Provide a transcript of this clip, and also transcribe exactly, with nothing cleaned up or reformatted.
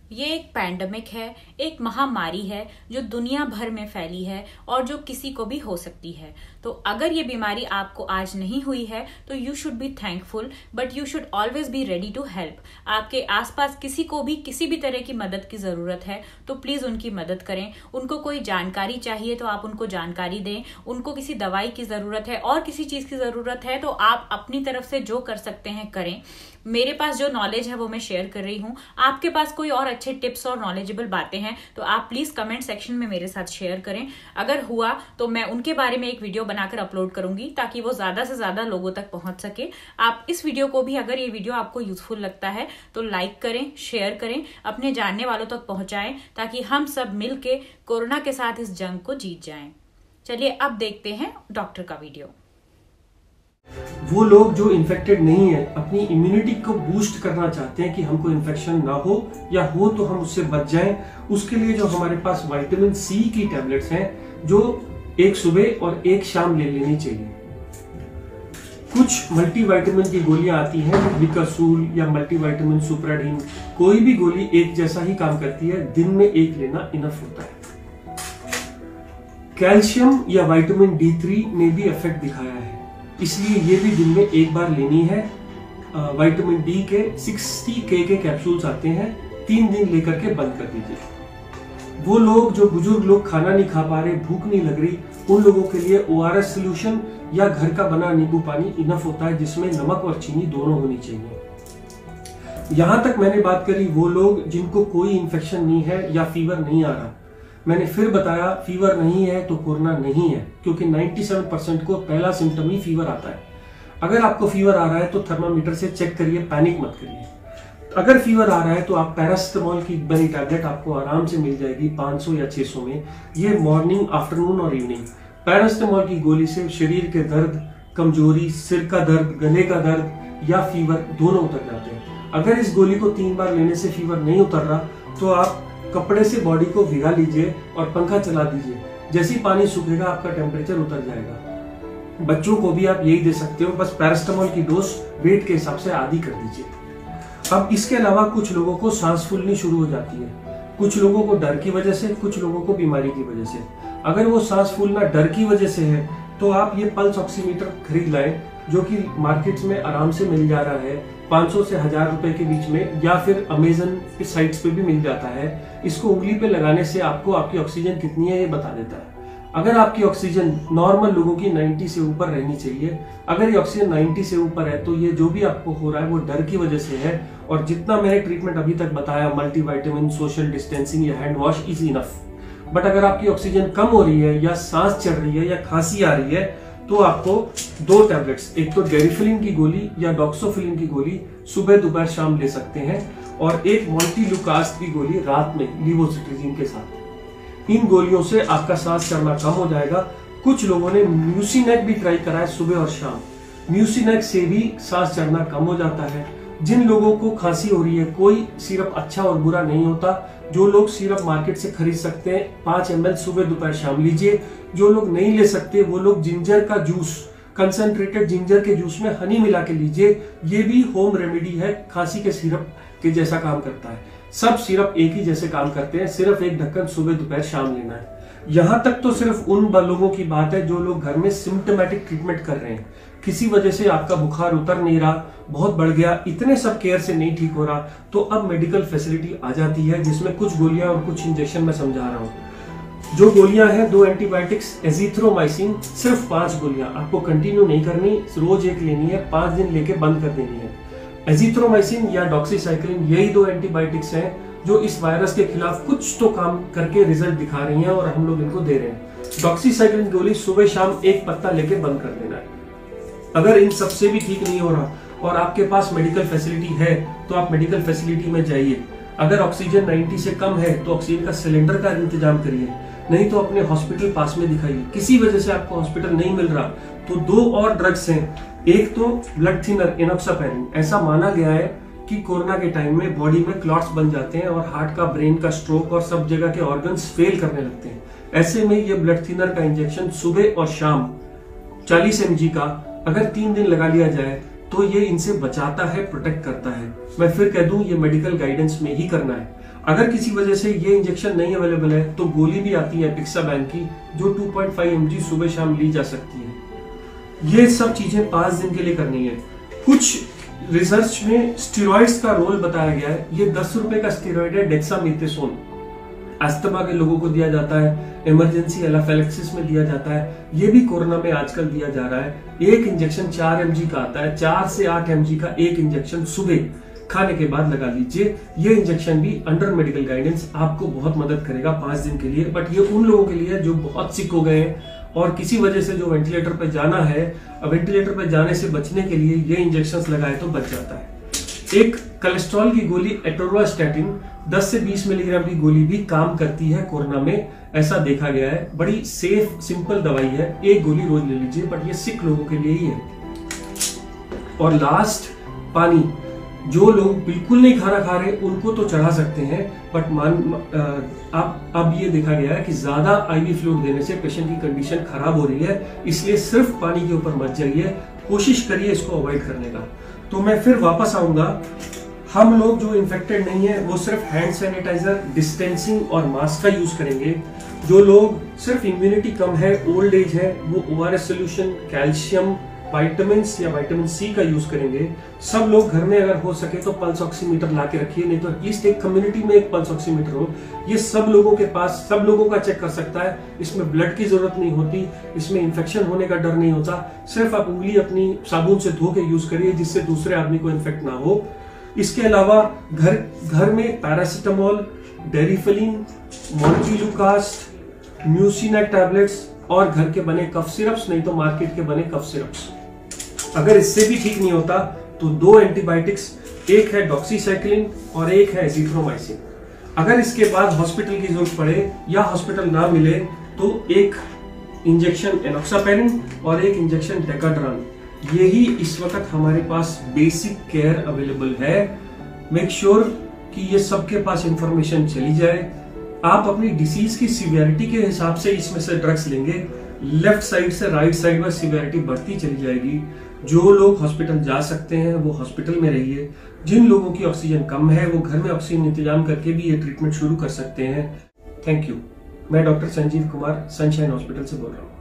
ये एक पैंडमिक है, एक महामारी है जो दुनिया भर में फैली है और जो किसी को भी हो सकती है। तो अगर ये बीमारी आपको आज नहीं हुई है तो you should be thankful, but you should always be ready to help. आपके आसपास किसी को भी किसी भी तरह की मदद की जरूरत है तो प्लीज उनकी मदद करें। उनको कोई जानकारी चाहिए तो आप उनको जानकारी दें। उनको किसी दवाई की जरूरत है और किसी चीज की जरूरत है तो आप अपनी तरफ से जो कर सकते हैं करें। मेरे पास जो नॉलेज है वो मैं शेयर कर रही हूँ। आपके पास कोई और अच्छे टिप्स और नॉलेजेबल बातें हैं तो आप प्लीज कमेंट सेक्शन में मेरे साथ शेयर करें। अगर हुआ तो मैं उनके बारे में एक वीडियो बनाकर अपलोड करूंगी ताकि वो ज्यादा से ज्यादा लोगों तक पहुंच सके। आप इस वीडियो को भी, अगर ये वीडियो आपको यूजफुल लगता है तो लाइक करें, शेयर करें, अपने जानने वालों तक पहुंचाएं ताकि हम सब मिलके कोरोना के साथ इस जंग को जीत जाएं। चलिए अब देखते हैं डॉक्टर का वीडियो। वो लोग जो इन्फेक्टेड नहीं है अपनी इम्यूनिटी को बूस्ट करना चाहते हैं कि हमको इन्फेक्शन ना हो या हो तो हम उससे बच जाएं, उसके लिए जो हमारे पास विटामिन सी की टैबलेट्स हैं जो एक सुबह और एक शाम ले लेनी चाहिए। कुछ मल्टीविटामिन की गोलियां आती हैं, विकासूल या मल्टीविटामिन सुप्राडीन, कोई भी गोली एक जैसा ही काम करती है, दिन में एक लेना इनफ होता है। कैल्शियम या विटामिन डी थ्री ने भी इफेक्ट दिखाया है, इसलिए ये भी दिन में एक बार लेनी है। विटामिन डी के साठ के के कैप्सूल्स आते हैं, तीन दिन लेकर के बंद कर दीजिए। वो लोग जो बुजुर्ग लोग खाना नहीं खा पा रहे, भूख नहीं लग रही, उन लोगों के लिए ओ आर एस सोल्यूशन या घर का बना नींबू पानी इनफ होता है, जिसमें नमक और चीनी दोनों होनी चाहिए। यहां तक मैंने बात करी वो लोग जिनको कोई इन्फेक्शन नहीं है या फीवर नहीं आ रहा। मैंने फिर बताया फीवर नहीं है तो कोरोना नहीं है, क्योंकि सत्तानवे परसेंट को पहला सिम्टम ही फीवर आता है। अगर आपको फीवर आ रहा है तो थर्मामीटर से चेक करिए, पैनिक मत करिए। अगर फीवर आ रहा है तो आप पैरासिटामोल की बनी टैबलेट आपको आराम से मिल जाएगी पाँच सौ या छह सौ में। ये मॉर्निंग, आफ्टरनून और इवनिंग। पैरासिटामोल की गोली से शरीर के दर्द, कमजोरी, सिर का दर्द, गले का दर्द या फीवर दोनों उतर जाते हैं। अगर इस गोली को तीन बार लेने से फीवर नहीं उतर रहा तो आप कपड़े से बॉडी को भिगा लीजिए और पंखा चला दीजिए। जैसे ही पानी सूखेगा आपका टेम्परेचर उतर जाएगा। बच्चों को भी आप यही दे सकते हो, बस पैरासिटामोल की डोज वेट के हिसाब से आधी कर दीजिए। अब इसके अलावा कुछ लोगों को सांस फूलनी शुरू हो जाती है, कुछ लोगों को डर की वजह से, कुछ लोगों को बीमारी की वजह से। अगर वो सांस फूलना डर की वजह से है तो आप ये पल्स ऑक्सीमीटर खरीद लाएं, जो कि मार्केट्स में आराम से मिल जा रहा है पाँच सौ से हजार रुपए के बीच में, या फिर अमेजन की साइट्स पे भी मिल जाता है। इसको उंगली पे लगाने से आपको आपकी ऑक्सीजन कितनी है ये बता देता है। अगर आपकी ऑक्सीजन नॉर्मल लोगों की नब्बे से ऊपर रहनी चाहिए, अगर ये ऑक्सीजन नब्बे से ऊपर है तो ये जो भी आपको हो रहा है वो डर की वजह से है। और जितना मैंने ट्रीटमेंट अभी तक बताया, मल्टीविटामिन, सोशल डिस्टेंसिंग या hand wash is enough. But अगर आपकी ऑक्सीजन कम हो रही है या सांस चढ़ रही है या खांसी आ रही है तो आपको दो टैबलेट्स, एक तो डेरिफिलिन की गोली या डॉक्सोफिलिन की गोली सुबह दोपहर शाम ले सकते हैं, और एक मोल्टीलुकास्ट की गोली रात में लीवोसिट्रिजिन के साथ। इन गोलियों से आपका सांस चढ़ना कम हो जाएगा। कुछ लोगों ने म्यूसिनेक भी ट्राई करा है सुबह और शाम, म्यूसिनेक से भी सांस चढ़ना कम हो जाता है। जिन लोगों को खांसी हो रही है, कोई सिरप अच्छा और बुरा नहीं होता। जो लोग सिरप मार्केट से खरीद सकते हैं, पांच एम एल सुबह दोपहर शाम लीजिए। जो लोग नहीं ले सकते वो लोग जिंजर का जूस, कंसंट्रेटेड जिंजर के जूस में हनी मिला के लीजिए। ये भी होम रेमेडी है, खांसी के सिरप के जैसा काम करता है। सब सिरप एक ही जैसे काम करते हैं, सिर्फ एक ढक्कन सुबह दोपहर शाम लेना है। यहाँ तक तो सिर्फ उन लोगों की बात है जो लोग घर में सिम्टोमेटिक ट्रीटमेंट कर रहे हैं, किसी वजह से आपका बुखार उतर नहीं रहा, बहुत बढ़ गया, इतने सब केयर से नहीं ठीक हो रहा, तो अब मेडिकल फैसिलिटी आ जाती है जिसमें कुछ गोलियां और कुछ इंजेक्शन मैं समझा रहा हूँ। जो गोलियां हैं, दो एंटीबायोटिक्स, एजिथ्रोमाइसिन, सिर्फ पांच गोलियां आपको कंटिन्यू नहीं करनी, रोज एक लेनी है, पांच दिन लेके बंद कर देनी है। एजिथ्रोमाइसिन या डॉक्सीसाइक्लिन, यही दो एंटीबायोटिक्स हैं जो इस वायरस के खिलाफ कुछ तो काम करके रिजल्ट दिखा रही हैं और हम लोग इनको दे रहे हैं। डॉक्सीसाइक्लिन गोली सुबह शाम एक पत्ता लेके बंद कर देना है। अगर इन सबसे भी ठीक नहीं हो रहा और आपके पास मेडिकल फैसिलिटी है तो आप मेडिकल फैसिलिटी में जाइए। अगर ऑक्सीजन नब्बे से कम है तो ऑक्सीजन का सिलेंडर का इंतजाम करिए, नहीं तो अपने हॉस्पिटल पास में दिखाइए। किसी वजह से आपको हॉस्पिटल नहीं मिल रहा तो दो और ड्रग्स हैं, एक तो ब्लड थिनर एनोक्सापैरिन। ऐसा माना गया है कि कोरोना के टाइम में बॉडी में क्लॉट्स बन जाते हैं और हार्ट का, ब्रेन का, स्ट्रोक और सब जगह के ऑर्गन्स फेल करने लगते हैं। ऐसे में ये ब्लड थिनर का इंजेक्शन सुबह और शाम चालीस एम जी का अगर तीन दिन लगा लिया जाए तो ये इनसे बचाता है, प्रोटेक्ट करता है। मैं फिर कह दूं ये मेडिकल गाइडेंस में ही करना है। अगर किसी वजह से ये इंजेक्शन नहीं अवेलेबल है तो गोली भी आती है पिक्साबैन की, जो two point five M G सुबह शाम ली जा सकती है। ये सब चीजें पांच दिन के लिए करनी है। कुछ रिसर्च में स्टेरॉइड्स का रोल बताया गया है। ये दस रुपए का स्टेरॉइड है डेक्सामेथासोन, अस्थमा के लोगों को दिया जाता है, इमरजेंसी एनाफिलैक्सिस में दिया जाता है। ये भी कोरोना में आजकल दिया जा रहा है। एक इंजेक्शन चार एम जी का आता है, चार से आठ एम जी का एक इंजेक्शन सुबह खाने के बाद लगा लीजिए। ये इंजेक्शन भी अंडर मेडिकल गाइडेंस आपको बहुत मदद करेगा पांच दिन के लिए। बट ये उन लोगों के लिए जो बहुत सिक हो गए हैं और किसी वजह से जो वेंटिलेटर पे जाना है, वेंटिलेटर पे जाने से बचने के लिए ये इंजेक्शंस लगाए तो बच जाता है। एक कोलेस्ट्रॉल की गोली एटोरवास्टैटिन दस से बीस मिलीग्राम की गोली भी काम करती है कोरोना में, ऐसा देखा गया है। बड़ी सेफ सिंपल दवाई है, एक गोली रोज ले लीजिए, बट ये सिक लोगों के लिए ही है। और लास्ट, पानी। जो लोग बिल्कुल नहीं खाना खा रहे उनको तो चढ़ा सकते हैं, बट मान अब अब ये देखा गया है कि ज्यादा आईवी फ्लूइड देने से पेशेंट की कंडीशन खराब हो रही है, इसलिए सिर्फ पानी के ऊपर मत जाइए, कोशिश करिए इसको अवॉइड करने का। तो मैं फिर वापस आऊंगा। हम लोग जो इन्फेक्टेड नहीं है वो सिर्फ हैंड सैनिटाइजर, डिस्टेंसिंग और मास्क का यूज करेंगे। जो लोग सिर्फ इम्यूनिटी कम है, ओल्ड एज है, वो ओआरएस सोल्यूशन, कैल्शियम, विटामिन या विटामिन सी का यूज करेंगे। सब लोग घर में अगर हो सके तो पल्स ऑक्सीमीटर ला के रखिए, नहीं तो एटलीस्ट एक कम्युनिटी में एक पल्स ऑक्सीमीटर हो। ये सब लोगों के पास, सब लोगों का चेक कर सकता है। इसमें ब्लड की जरूरत नहीं होती, इसमें इंफेक्शन होने का डर नहीं होता। सिर्फ आप उंगली अपनी साबुन से धो के यूज करिए जिससे दूसरे आदमी को इन्फेक्ट ना हो। इसके अलावा घर घर में पैरासिटामोल, डेरिफलिन, मोन्टिलुकास्ट, म्यूसिनेक टैबलेट्स और घर के बने कफ सिरप्स, नहीं तो मार्केट के बने कफ सिरप्स। अगर इससे भी ठीक नहीं होता तो दो एंटीबायोटिक्स, एक है डॉक्सीसाइक्लिन और एक है एजिथ्रोमाइसिन। अगर इसके बाद हॉस्पिटल की जरूरत पड़े या हॉस्पिटल ना मिले तो एक इंजेक्शन एनोक्सापेरिन और एक इंजेक्शन डेकाड्रान, यही इस वक्त हमारे पास बेसिक केयर अवेलेबल है। मेक श्योर कि ये सबके पास इंफॉर्मेशन चली जाए। आप अपनी डिसीज की सीवियरिटी के हिसाब से इसमें से ड्रग्स लेंगे, लेफ्ट साइड से राइट साइड में सीवियरिटी बढ़ती चली जाएगी। जो लोग हॉस्पिटल जा सकते हैं वो हॉस्पिटल में रहिए। जिन लोगों की ऑक्सीजन कम है वो घर में ऑक्सीजन इंतजाम करके भी ये ट्रीटमेंट शुरू कर सकते हैं। Thank you. मैं doctor Sanjeev Kumar sunshine hospital से बोल रहा हूँ।